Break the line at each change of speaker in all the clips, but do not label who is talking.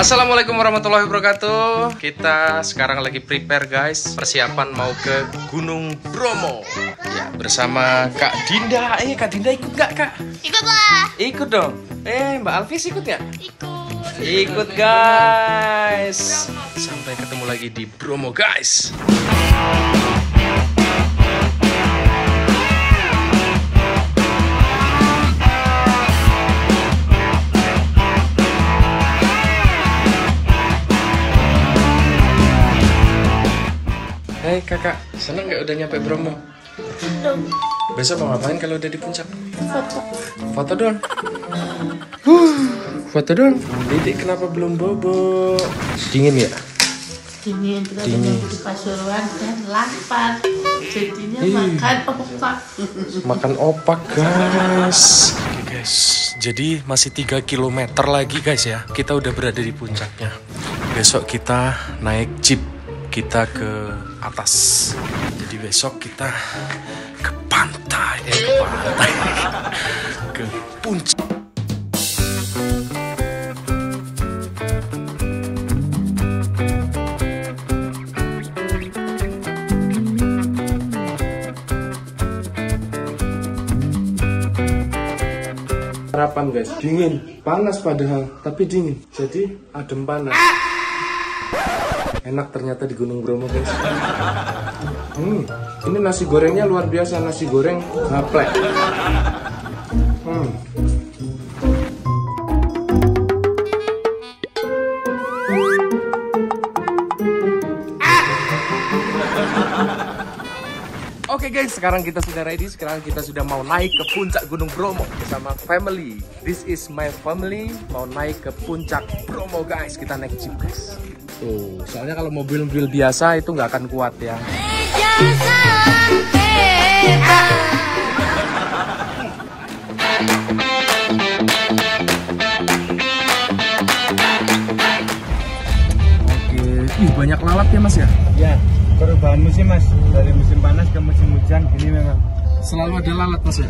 Assalamualaikum warahmatullahi wabarakatuh. Kita sekarang lagi prepare guys, persiapan mau ke Gunung Bromo. Ya, bersama Kak Dinda. Kak Dinda ikut gak Kak?
Ikutlah.
Ikut dong. Mbak Alvis ikut ya?
Ikut.
Ikut guys. Sampai ketemu lagi di Bromo guys. Hai kakak, seneng nggak udah nyampe Bromo?
Dong.
Besok mau ngapain kalau udah di puncak?
Foto.
Foto doang. Foto doang. Didik kenapa belum bobo? Dingin ya?
Dingin kita
Dingin.
di Pasuruan dan lapar. Jadinya makan opak.
Makan opak guys. Oke guys, jadi masih 3 km lagi guys ya. Kita udah berada di puncaknya. Besok kita naik jeep. Kita ke atas. Jadi besok kita ke pantai, ke puncak. Harapan guys, dingin, panas padahal, tapi dingin. Jadi adem panas. Enak ternyata di Gunung Bromo guys. Ini nasi gorengnya luar biasa, nasi goreng gaplek. Oke guys, sekarang kita sudah ready. Sekarang kita sudah mau naik ke puncak Gunung Bromo bersama family. This is my family. Mau naik ke puncak Bromo guys. Kita naik jeep guys. Tuh, soalnya kalau mobil-mobil biasa itu nggak akan kuat ya. Oke, banyak lalat ya mas ya?
Ya, perubahan musim mas, dari musim panas ke musim hujan gini memang.
Selalu ada lalat mas ya?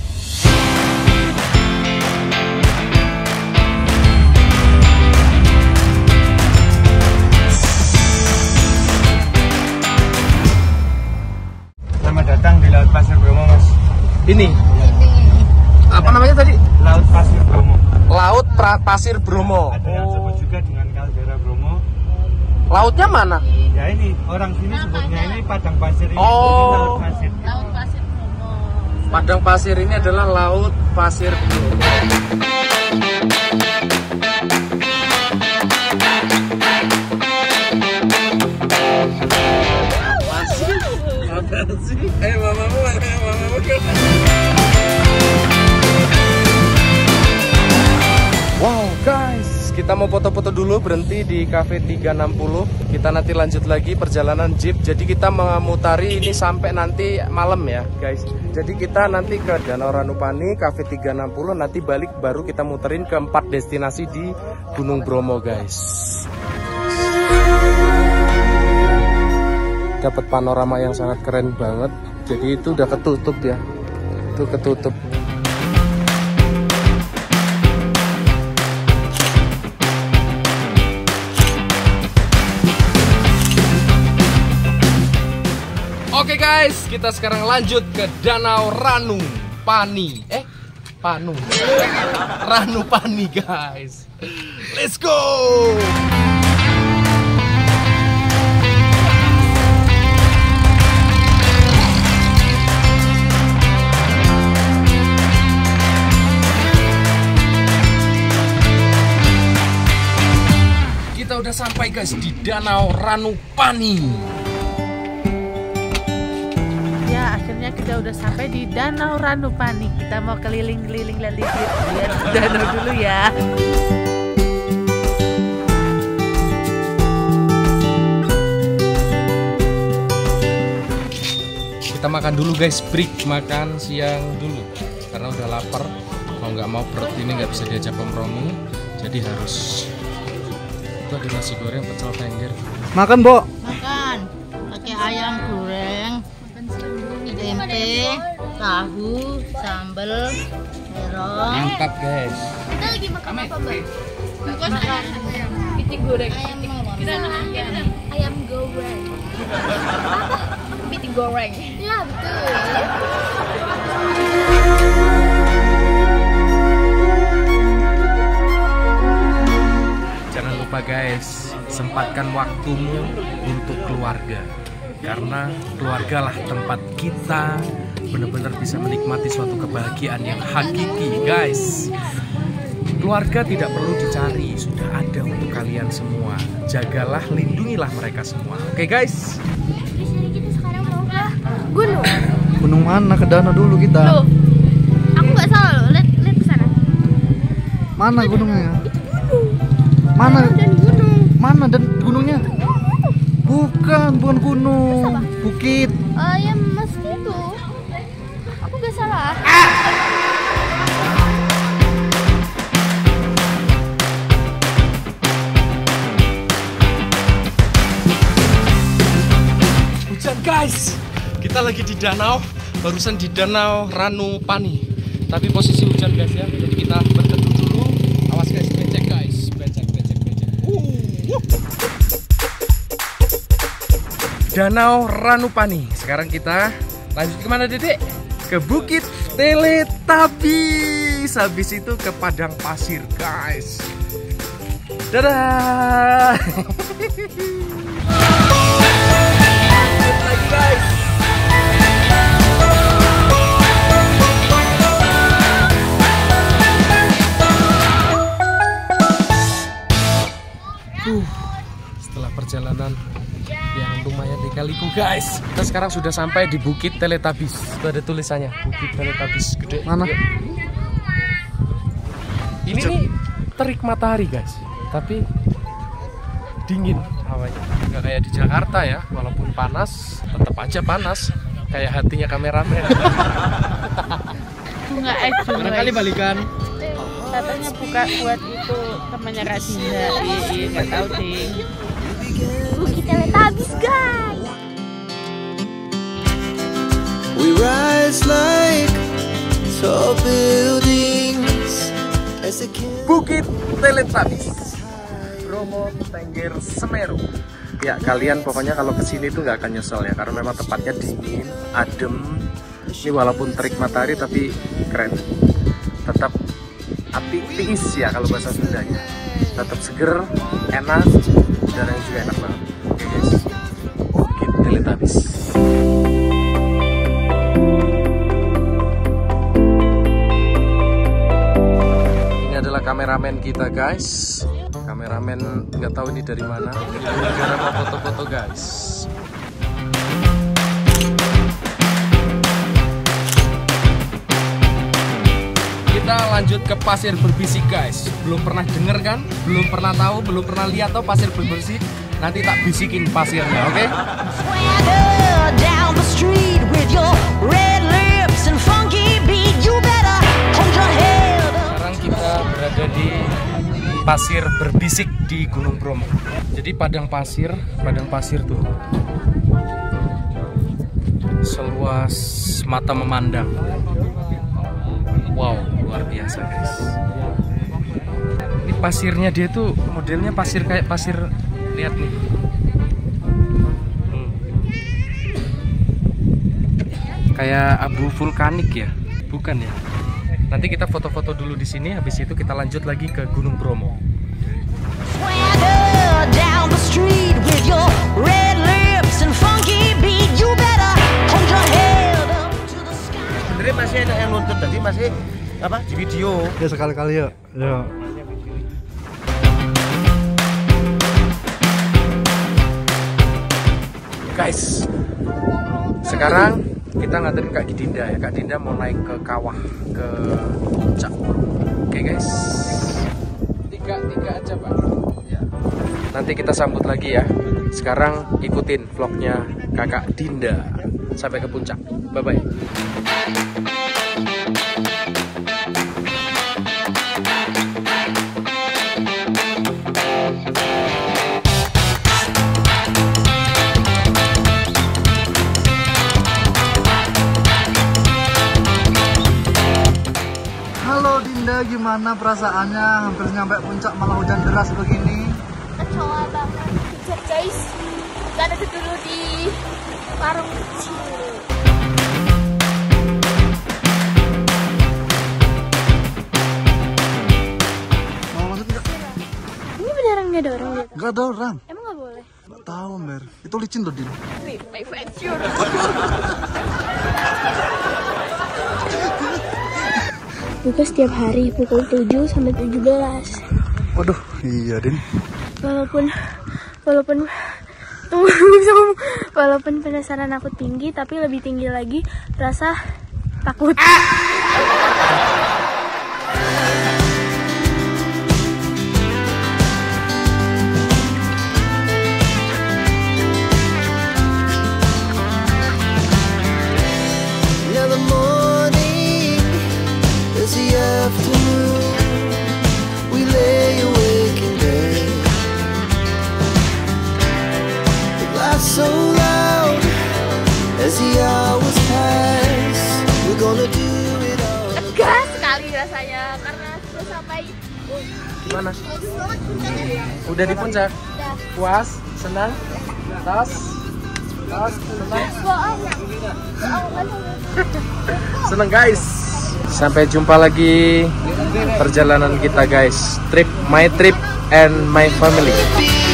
Selamat datang di Laut Pasir Bromo mas.
Ini? Apa namanya tadi?
Laut Pasir Bromo.
Laut Pasir Bromo.
Ada yang sebut juga dengan Kaldera Bromo.
Lautnya mana?
Ya ini, orang sini sebutnya ini padang pasir ini.
Oh.
Ini laut pasir.
Laut Pasir Bromo.
Padang pasir ini adalah Laut Pasir Bromo. Apa sih? Mamamu. Wow guys, kita mau foto-foto dulu, berhenti di Cafe 360. Kita nanti lanjut lagi perjalanan jeep. Jadi kita memutari ini sampai nanti malam ya guys. Jadi kita nanti ke Danau Ranupani, Cafe 360, nanti balik baru kita muterin ke 4 destinasi di Gunung Bromo guys. Dapat panorama yang sangat keren banget. Jadi itu udah ketutup ya. Itu ketutup. Oke guys, kita sekarang lanjut ke Danau Ranupani. Ranupani guys. Let's go. Kita udah sampai guys di Danau Ranupani.
Ya, akhirnya kita udah sampai di Danau Ranupani. Kita mau keliling-keliling lihat danau dulu ya.
Kita makan dulu guys, break makan siang dulu. Karena udah lapar, mau nggak mau perut ini nggak bisa diajak kompromi. Jadi harus. Itu ada nasi goreng, pecel tengger.
Makan, Bo.
Makan. Pakai ayam goreng, tempe, tahu, sambal, terong.
Mantap guys.
Kita lagi makan apa, Mbak? Kepiting goreng.
Ayam goreng.
Kepiting goreng.
Ya betul.
Jangan lupa guys, sempatkan waktumu untuk keluarga. Karena keluarga lah tempat kita benar-benar bisa menikmati suatu kebahagiaan yang hakiki guys. Keluarga tidak perlu dicari, sudah ada untuk kalian semua. Jagalah, lindungilah mereka semua. Oke guys.
Di sini kita sekarang mau ke gunung.
Gunung mana? Ke danau dulu kita.
Loh, aku nggak salah loh. Lihat ke sana.
Mana gunungnya?
Itu gunung.
Mana?
Dan gunung.
Mana dan gunungnya? Bukan gunung. Bukit.
Ya mesti itu. Aku nggak salah.
Hujan guys, kita lagi di danau, barusan di danau Ranupani. Tapi posisi hujan guys ya, jadi kita berteduh dulu. Awas guys, becek guys, becek. Danau Ranupani. Sekarang kita lanjut kemana Dedek? Ke Bukit Teletubbies. Habis itu ke padang pasir guys. Dadah. Lagi guys. Setelah perjalanan yang lumayan dikaliku guys, kita sekarang sudah sampai di Bukit Teletubbies. Itu ada tulisannya, Bukit Teletubbies gede.
Mana?
Ini nih terik matahari guys, tapi dingin hawanya. Nggak kayak di Jakarta ya, walaupun panas, tetap aja panas. Kayak hatinya kameramen.
Bunga es
Barangkali balikan.
katanya buka buat itu temannya Kak Dinda. Iya, nggak tahu sih.
Bukit Teletubbies guys.
We rise like tall buildings as the
Bukit Teletubbies, Bromo Tengger Semeru. Ya kalian pokoknya kalau kesini tuh nggak akan nyesel ya, karena memang tempatnya dingin, adem. Ini walaupun terik matahari tapi keren. Tetap api tiis ya kalau bahasa Sundanya. Tetap seger, enak, udaranya juga enak banget. Oke guys, Bukit Teletubbies. Ini adalah kameramen kita guys. Kameramen nggak tahu ini dari mana. Gara-gara mau foto-foto guys. Kita lanjut ke pasir berbisik guys. Belum pernah denger kan? Belum pernah tahu, belum pernah lihat tuh pasir berbisik. Nanti tak bisikin pasirnya, oke?
Swagger down the street with your red lips and funky beat. You better hold your head up.
Sekarang kita berada di pasir berbisik di Gunung Bromo. Jadi padang pasir tuh seluas mata memandang. Wow, luar biasa guys. Ini pasirnya dia tuh modelnya pasir kayak pasir, lihat nih. Kayak abu vulkanik ya, bukan ya? Nanti kita foto-foto dulu di sini, habis itu kita lanjut lagi ke Gunung Bromo.
Swagger down the street with your red lips and funky beat. You better hold your head up to the sky.
Sebenarnya masih ada yang nuntut tadi, masih apa di video.
Ya sekali-kali yuk. Yuk.
Guys, sekarang kita nganterin Kak Dinda ya. Kak Dinda mau naik ke kawah, ke puncak. Oke guys, tiga aja Pak ya. Nanti kita sambut lagi ya. Sekarang ikutin vlognya Kakak Dinda sampai ke puncak. Bye bye.
Halo Dinda, gimana
Gimana perasaannya hampir nyampe puncak malah hujan deras begini?
Kecewa banget. Hujan guys. Kita ada dulu di warung kecil.
Mau masuk nggak?
Ini beneran nggak ada orang lihat?
Nggak ada orang.
Emang nggak boleh?
Nggak tahu Mer. Itu licin loh Din.
My friend sure. Buka setiap hari pukul 7 sampai 17.
Waduh, iya Din.
Walaupun penasaran aku tinggi, tapi lebih tinggi lagi rasa takut.
Now the morning is the afternoon. We lay awake in bed. The glass so loud as the hours pass. We're gonna do it all.
Gas sekali rasanya karena sudah sampai.
Gimana? Udah di puncak? Puas? Senang? Tas? Senang? Senang guys. Sampai jumpa lagi perjalanan kita guys. My trip and my family.